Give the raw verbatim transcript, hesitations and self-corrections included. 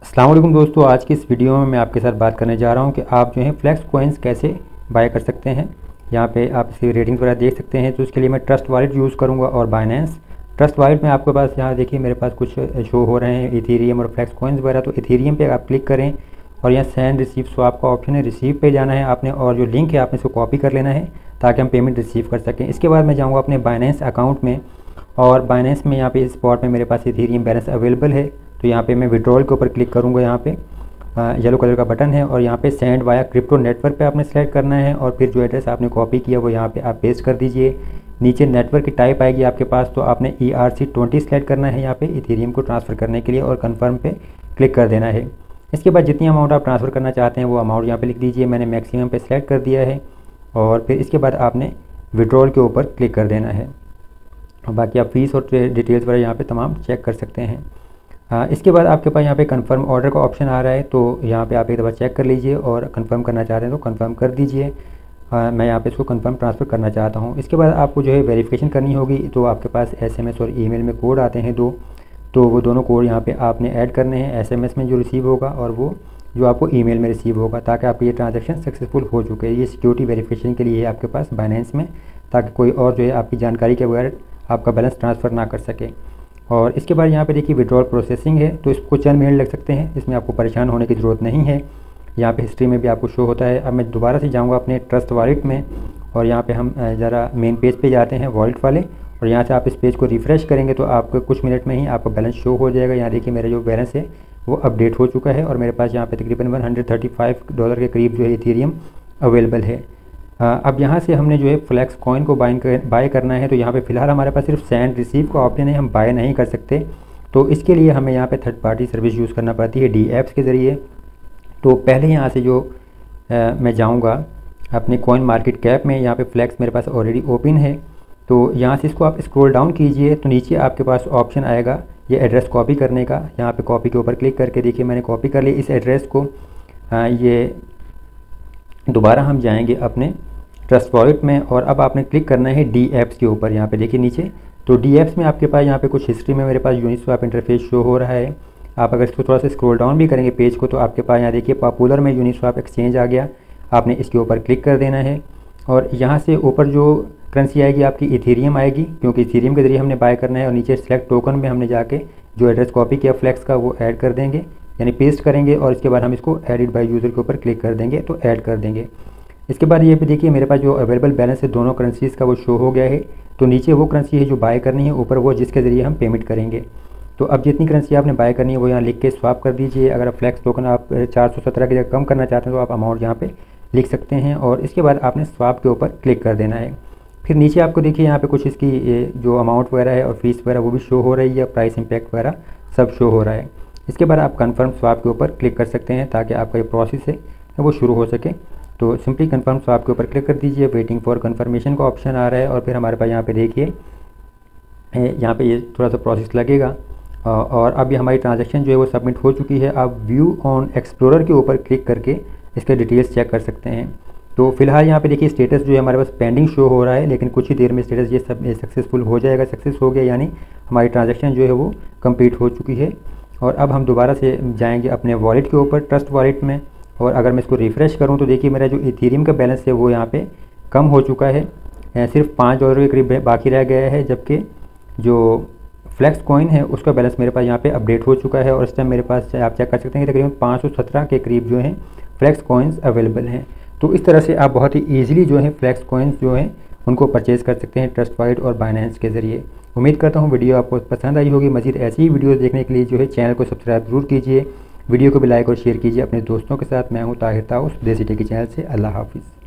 अस्सलाम वालेकुम दोस्तों, आज की इस वीडियो में मैं आपके साथ बात करने जा रहा हूं कि आप जो है फ्लेक्स कॉइन्स कैसे बाय कर सकते हैं। यहां पे आप इसकी रेटिंग्स वगैरह देख सकते हैं। तो इसके लिए मैं ट्रस्ट वॉलेट यूज़ करूंगा और बाइनेंस। ट्रस्ट वॉलेट में आपके पास यहाँ देखिए मेरे पास कुछ शो हो रहे हैं इथेरियम और फ्लेक्स कॉइन्स वगैरह। तो इथेरियम पे आप क्लिक करें और यहाँ सेंड रिसीव स्वाप का ऑप्शन है, रिसीव पे जाना है आपने और जो लिंक है आपने इसको कॉपी कर लेना है ताकि हम पेमेंट रिसीव कर सकें। इसके बाद मैं जाऊँगा अपने बाइनेंस अकाउंट में और बाइनेंस में यहाँ पे स्पॉट में मेरे पास इथेरियम बैलेंस अवेलेबल है। तो यहाँ पे मैं विड्रॉल के ऊपर क्लिक करूँगा। यहाँ पे येलो कलर का बटन है और यहाँ पे सेंड वाया क्रिप्टो नेटवर्क पे आपने सेलेक्ट करना है और फिर जो एड्रेस आपने कॉपी किया वो यहाँ पे आप पेस्ट कर दीजिए। नीचे नेटवर्क की टाइप आएगी आपके पास, तो आपने E R C twenty select करना है यहाँ पे इथेरियम को ट्रांसफ़र करने के लिए और कन्फर्म पे क्लिक कर देना है। इसके बाद जितनी अमाउंट आप ट्रांसफ़र करना चाहते हैं वो अमाउंट यहाँ पे लिख दीजिए। मैंने मैक्सिमम पे सेलेक्ट कर दिया है और फिर इसके बाद आपने विड्रॉल के ऊपर क्लिक कर देना है। बाकी आप फीस और डिटेल्स वगैरह यहाँ पे तमाम चेक कर सकते हैं। आ, इसके बाद आपके पास यहाँ पे कंफर्म ऑर्डर का ऑप्शन आ रहा है, तो यहाँ पे आप एक दफ़ा चेक कर लीजिए और कंफर्म करना चाहते हैं तो कंफर्म कर दीजिए। आ, मैं यहाँ पे इसको कंफर्म ट्रांसफ़र करना चाहता हूँ। इसके बाद आपको जो है वेरिफिकेशन करनी होगी, तो आपके पास एसएमएस और ईमेल में कोड आते हैं दो, तो वो दोनों कोड यहाँ पे आपने ऐड करने हैं। एसएमएस में जो रिसीव होगा और वो जो आपको ईमेल में रिसीव होगा, ताकि आपकी ये ट्रांजेक्शन सक्सेसफुल हो चुके हैं। ये सिक्योरिटी वेरिफिकेशन के लिए है आपके पास बाइनेंस में, ताकि कोई और जो है आपकी जानकारी के बगैर आपका बैलेंस ट्रांसफ़र ना कर सके। और इसके बाद यहाँ पे देखिए विड्रॉल प्रोसेसिंग है, तो इसको चंद मिनट लग सकते हैं, इसमें आपको परेशान होने की ज़रूरत नहीं है। यहाँ पे हिस्ट्री में भी आपको शो होता है। अब मैं दोबारा से जाऊँगा अपने ट्रस्ट वॉलेट में और यहाँ पे हम ज़रा मेन पेज पे जाते हैं वॉलेट वाले, और यहाँ से आप इस पेज को रिफ़्रेश करेंगे तो आपको कुछ मिनट में ही आपका बैलेंस शो हो जाएगा। यहाँ देखिए मेरा जो बैलेंस है वो अपडेट हो चुका है और मेरे पास यहाँ पे तकरीबन one hundred thirty five dollar के करीब जो है इथेरियम अवेलेबल है। अब यहाँ से हमने जो है फ्लेक्स कॉइन को बाइंग कर बाय करना है, तो यहाँ पे फ़िलहाल हमारे पास सिर्फ सेंड रिसीव का ऑप्शन है, हम बाय नहीं कर सकते। तो इसके लिए हमें यहाँ पे थर्ड पार्टी सर्विस यूज़ करना पड़ती है डी एप्स के ज़रिए। तो पहले यहाँ से जो आ, मैं जाऊँगा अपने कॉइन मार्केट कैप में, यहाँ पे फ्लेक्स मेरे पास ऑलरेडी ओपन है। तो यहाँ से इसको आप स्क्रॉल डाउन कीजिए तो नीचे आपके पास ऑप्शन आएगा ये एड्रेस कॉपी करने का। यहाँ पे कॉपी के ऊपर क्लिक करके देखिए मैंने कॉपी कर लिया इस एड्रेस को। आ, ये दोबारा हम जाएंगे अपने ट्रस्ट वॉलेट में और अब आपने क्लिक करना है डी एप्स के ऊपर। यहाँ पे देखिए नीचे, तो डी एप्स में आपके पास यहाँ पे कुछ हिस्ट्री में मेरे पास यूनिस्वैप इंटरफेस शो हो रहा है। आप अगर इसको थोड़ा सा स्क्रॉल डाउन भी करेंगे पेज को, तो आपके पास यहाँ देखिए पॉपुलर में यूनिस्वैप एक्सचेंज आ गया। आपने इसके ऊपर क्लिक कर देना है और यहाँ से ऊपर जो करेंसी आएगी आपकी इथेरियम आएगी, क्योंकि इथेरियम के ज़रिए हमने बाय करना है। और नीचे सेलेक्ट टोकन में हमने जाके जो एड्रेस कॉपी किया फ्लेक्स का वो ऐड कर देंगे, यानी पेस्ट करेंगे और इसके बाद हम इसको एडिट बाय यूज़र के ऊपर क्लिक कर देंगे तो ऐड कर देंगे। इसके बाद ये भी देखिए मेरे पास जो अवेलेबल बैलेंस है दोनों करेंसीज़ का वो शो हो गया है। तो नीचे वो करेंसी है जो बाय करनी है, ऊपर वो जिसके ज़रिए हम पेमेंट करेंगे। तो अब जितनी करेंसी आपने बाय करनी है वो यहाँ लिख के स्वाप कर दीजिए। अगर आप फ्लेक्स टोकन आप चार सौ सत्रह की जगह कम करना चाहते हैं तो आप अमाउंट यहाँ पे लिख सकते हैं और इसके बाद आपने स्वाप के ऊपर क्लिक कर देना है। फिर नीचे आपको देखिए यहाँ पे कुछ इसकी जो अमाउंट वगैरह है और फीस वगैरह वो भी शो हो रही है, प्राइस इम्पैक्ट वगैरह सब शो हो रहा है। इसके बाद आप कन्फर्म स्वाप के ऊपर क्लिक कर सकते हैं ताकि आपका ये प्रोसेस है वो शुरू हो सके। तो सिंपली कन्फर्म स्वाप के ऊपर क्लिक कर दीजिए। वेटिंग फॉर कन्फर्मेशन का ऑप्शन आ रहा है और फिर हमारे पास यहाँ पे देखिए यहाँ पे ये थोड़ा सा प्रोसेस लगेगा और अब ये हमारी ट्रांजैक्शन जो है वो सबमिट हो चुकी है। आप व्यू ऑन एक्सप्लोरर के ऊपर क्लिक करके इसके डिटेल्स चेक कर सकते हैं। तो फिलहाल यहाँ पे देखिए स्टेटस जो है हमारे पास पेंडिंग शो हो रहा है, लेकिन कुछ ही देर में स्टेटस ये सब सक्सेसफुल हो जाएगा। सक्सेस हो गया यानी हमारी ट्रांजैक्शन जो है वो कंप्लीट हो चुकी है। और अब हम दोबारा से जाएंगे अपने वॉलेट के ऊपर ट्रस्ट वॉलेट में, और अगर मैं इसको रिफ़्रेश करूँ तो देखिए मेरा जो इथेरियम का बैलेंस है वो यहाँ पे कम हो चुका है, सिर्फ पाँच डॉलर के करीब बाकी रह गया है, जबकि जो फ्लेक्स कॉइन है उसका बैलेंस मेरे पास यहाँ पे अपडेट हो चुका है और इस टाइम मेरे पास आप चेक कर सकते हैं कि तकरीबन पाँच सौ सत्रह के करीब जो हैं फ्लेक्स कॉइन्स अवेलेबल हैं। तो इस तरह से आप बहुत ही ईजिली जो है फ्लेक्स कॉइन्स जो हैं उनको परचेज़ कर सकते हैं ट्रस्ट वॉलेट और बाइनेंस के ज़रिए। उम्मीद करता हूँ वीडियो आपको पसंद आई होगी। मज़ीद ऐसी ही वीडियो देखने के लिए जो है चैनल को सब्सक्राइब जरूर कीजिए, वीडियो को भी लाइक और शेयर कीजिए अपने दोस्तों के साथ। मैं हूँ ताहिर ताउस देसी टेकी चैनल से। अल्लाह हाफिज़।